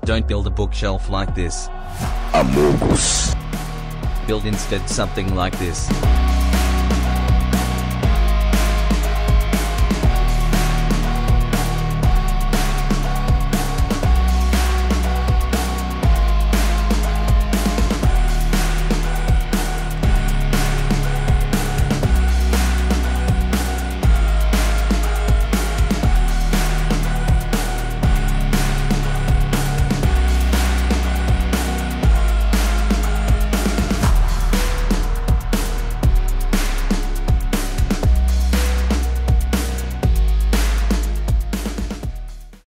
Don't build a bookshelf like this. Amogus. Build instead something like this.